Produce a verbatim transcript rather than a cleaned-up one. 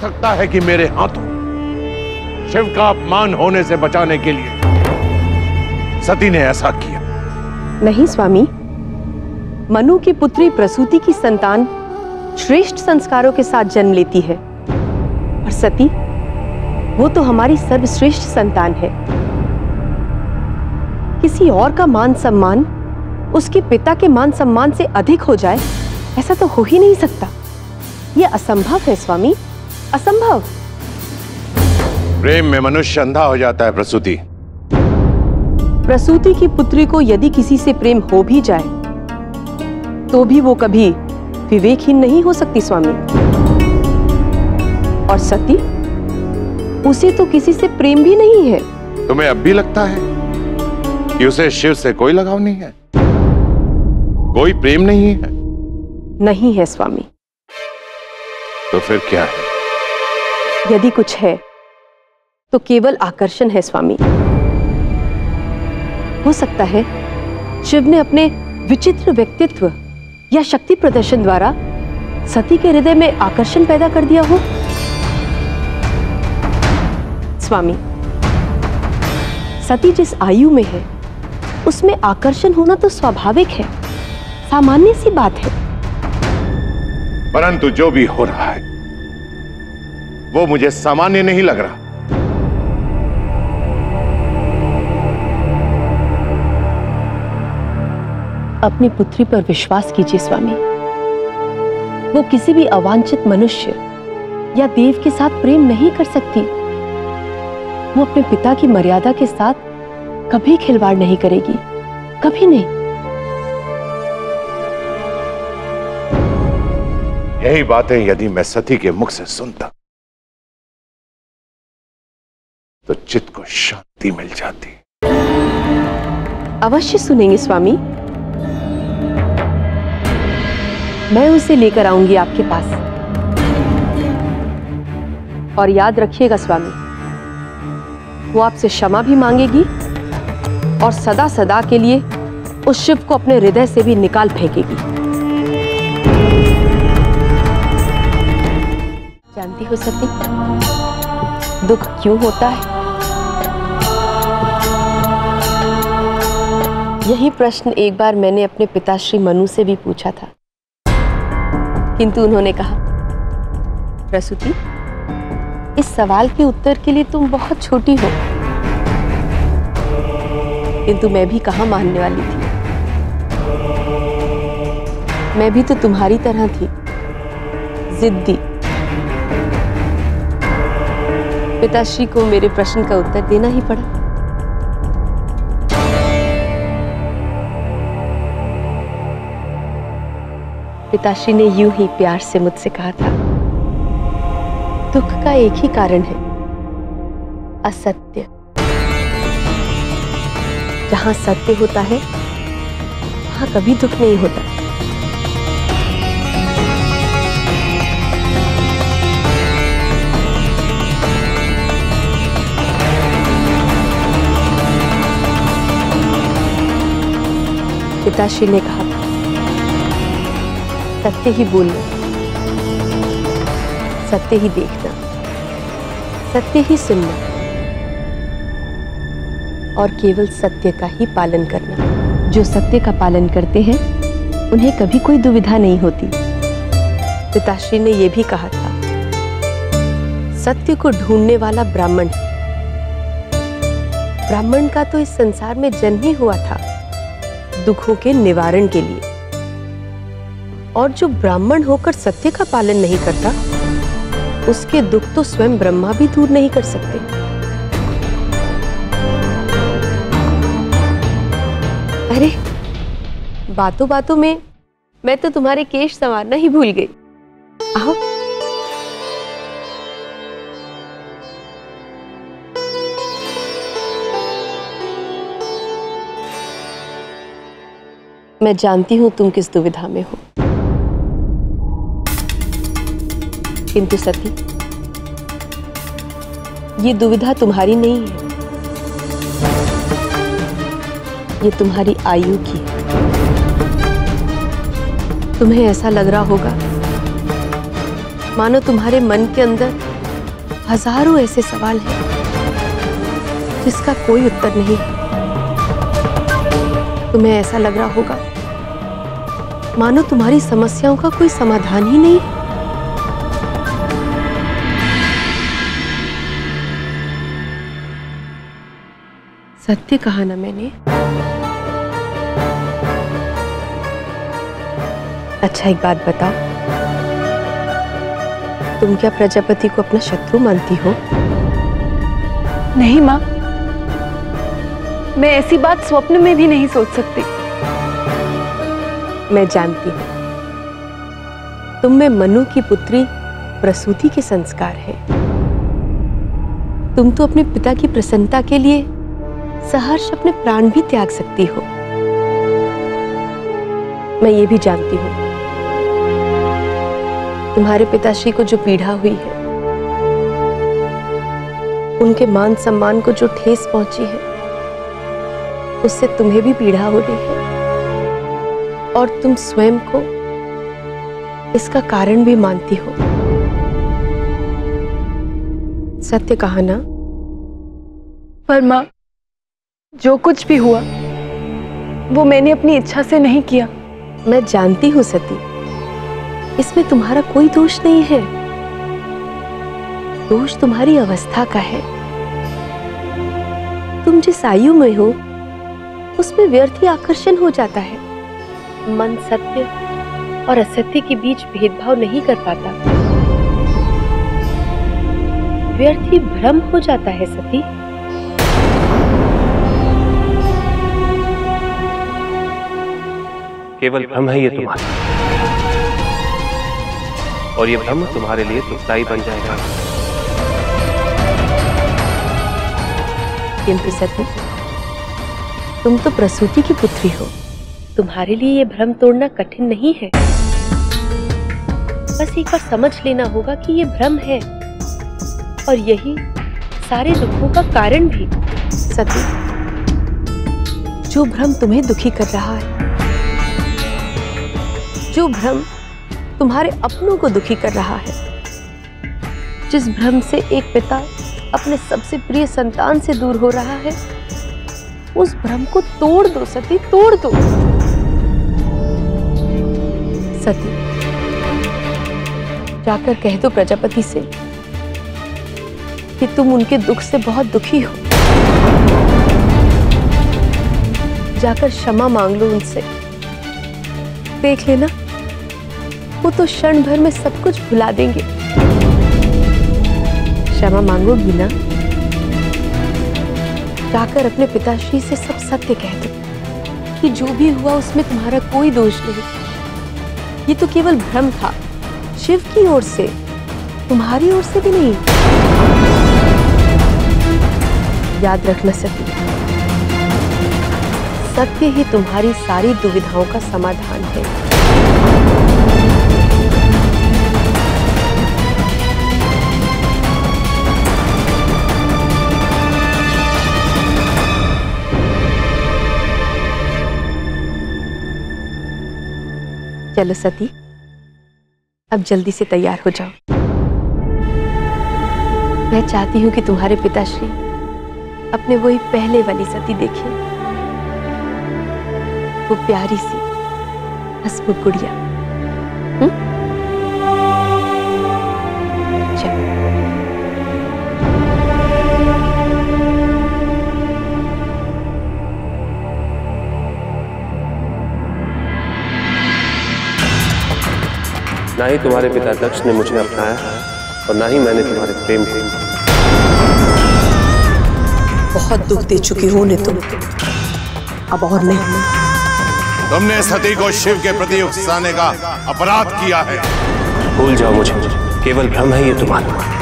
सकता है कि मेरे हाथों शिव का अपमान होने से बचाने के लिए सती ने ऐसा किया? नहीं स्वामी, मनु की पुत्री प्रसूति की संतान श्रेष्ठ संस्कारों के साथ जन्म लेती है, और सती वो तो हमारी सर्वश्रेष्ठ संतान है। किसी और का मान सम्मान उसके पिता के मान सम्मान से अधिक हो जाए, ऐसा तो हो ही नहीं सकता। यह असंभव है स्वामी, असंभव। प्रेम में मनुष्य अंधा हो जाता है प्रसूति। प्रसूति की पुत्री को यदि किसी से प्रेम हो भी जाए तो भी वो कभी विवेकहीन नहीं हो सकती स्वामी। और सती, उसे तो किसी से प्रेम भी नहीं है। तुम्हें अब भी लगता है कि उसे शिव से कोई लगाव नहीं है, कोई प्रेम नहीं है? नहीं है स्वामी। तो फिर क्या है? यदि कुछ है तो केवल आकर्षण है स्वामी। हो सकता है शिव ने अपने विचित्र व्यक्तित्व या शक्ति प्रदर्शन द्वारा सती के हृदय में आकर्षण पैदा कर दिया हो। स्वामी, सती जिस आयु में है उसमें आकर्षण होना तो स्वाभाविक है, सामान्य सी बात है। परंतु जो भी हो रहा है वो मुझे सामान्य नहीं लग रहा। अपनी पुत्री पर विश्वास कीजिए स्वामी। वो किसी भी अवांछित मनुष्य या देव के साथ प्रेम नहीं कर सकती। वो अपने पिता की मर्यादा के साथ कभी खिलवाड़ नहीं करेगी, कभी नहीं। यही बातें यदि मैं सती के मुख से सुनता तो चित्त को शांति मिल जाती। अवश्य सुनेंगे स्वामी। मैं उसे लेकर आऊंगी आपके पास। और याद रखिएगा स्वामी, वो आपसे क्षमा भी मांगेगी और सदा सदा के लिए उस शिव को अपने हृदय से भी निकाल फेंकेगी। जानती हो सती, दुख क्यों होता है? यही प्रश्न एक बार मैंने अपने पिताश्री मनु से भी पूछा था, किंतु उन्होंने कहा, प्रसूति, इस सवाल के उत्तर के लिए तुम बहुत छोटी हो। किंतु मैं भी कहाँ मानने वाली थी। मैं भी तो तुम्हारी तरह थी, जिद्दी। पिताश्री को मेरे प्रश्न का उत्तर देना ही पड़ा। पिताश्री ने यूं ही प्यार से मुझसे कहा था, दुख का एक ही कारण है, असत्य। जहां सत्य होता है वहां कभी दुख नहीं होता। पिताश्री ने कहा, सत्य ही बोलना, सत्य ही देखना, सत्य ही सुनना और केवल सत्य का ही पालन करना। जो सत्य का पालन करते हैं उन्हें कभी कोई दुविधा नहीं होती। पिताश्री ने यह भी कहा था, सत्य को ढूंढने वाला ब्राह्मण है। ब्राह्मण का तो इस संसार में जन्म ही हुआ था दुखों के निवारण के लिए, और जो ब्राह्मण होकर सत्य का पालन नहीं करता उसके दुख तो स्वयं ब्रह्मा भी दूर नहीं कर सकते। अरे बातों बातों में मैं तो तुम्हारे केश संवारना ही भूल गई। आओ। मैं जानती हूं तुम किस दुविधा में हो, किंतु सती, ये दुविधा तुम्हारी नहीं है, ये तुम्हारी आयु की है। तुम्हें ऐसा लग रहा होगा मानो तुम्हारे मन के अंदर हजारों ऐसे सवाल हैं जिसका कोई उत्तर नहीं है। तुम्हें ऐसा लग रहा होगा मानो तुम्हारी समस्याओं का कोई समाधान ही नहीं। सत्य कहा ना मैंने। अच्छा एक बात बताओ, तुम क्या प्रजापति को अपना शत्रु मानती हो? नहीं माँ, मैं ऐसी बात स्वप्न में भी नहीं सोच सकती। मैं जानती हूं तुम में मनु की पुत्री प्रसूति के संस्कार है। तुम तो अपने पिता की प्रसन्नता के लिए सहर्ष अपने प्राण भी त्याग सकती हो। मैं ये भी जानती हूं तुम्हारे पिताश्री को जो पीड़ा हुई है, उनके मान सम्मान को जो ठेस पहुंची है, उससे तुम्हें भी पीड़ा हो रही है और तुम स्वयं को इसका कारण भी मानती हो। सत्य कहा ना? पर माँ, जो कुछ भी हुआ वो मैंने अपनी इच्छा से नहीं किया। मैं जानती हूं सती, इसमें तुम्हारा कोई दोष नहीं है। दोष तुम्हारी अवस्था का है। तुम जिस आयु में हो उसमें व्यर्थ ही आकर्षण हो जाता है। मन सत्य और असत्य के बीच भेदभाव नहीं कर पाता। व्यर्थ ही भ्रम हो जाता है सती। केवल भ्रम है ये तुम्हारा, और ये भ्रम तुम्हारे लिए दुखदायी बन जाएगा। किंतु सती, तुम तो प्रसूति की पुत्री हो। तुम्हारे लिए ये भ्रम तोड़ना कठिन नहीं है। बस एक बार समझ लेना होगा कि ये भ्रम है और यही सारे दुखों का कारण भी। सती, जो भ्रम तुम्हें दुखी कर रहा है, जो भ्रम तुम्हारे अपनों को दुखी कर रहा है, जिस भ्रम से एक पिता अपने सबसे प्रिय संतान से दूर हो रहा है, उस भ्रम को तोड़ दो सती, तोड़ दो। सती, जाकर कह दो प्रजापति से कि तुम उनके दुख से बहुत दुखी हो। जाकर क्षमा मांग लो उनसे। देख लेना, वो तो क्षण भर में सब कुछ भुला देंगे। क्षमा मांगोगी ना? जाकर अपने पिताश्री से सब सत्य कह दो कि जो भी हुआ उसमें तुम्हारा कोई दोष नहीं। ये तो केवल भ्रम था, शिव की ओर से, तुम्हारी ओर से भी नहीं। याद रखना सती, सत्य ही तुम्हारी सारी दुविधाओं का समाधान है। चलो सती, अब जल्दी से तैयार हो जाओ। मैं चाहती हूं कि तुम्हारे पिताश्री अपने वही पहले वाली सती देखें, वो प्यारी सी हंसमुख गुड़िया। चलो। ना ही तुम्हारे पिता दक्ष ने मुझे अपनाया और ना ही मैंने तुम्हारे प्रेम को। बहुत दुख दे चुकी हूं उन्हें तुम, अब और नहीं। तुमने सती को शिव के प्रति उकसाने का अपराध किया है। भूल जाओ मुझे, केवल भ्रम है ये तुम्हारा।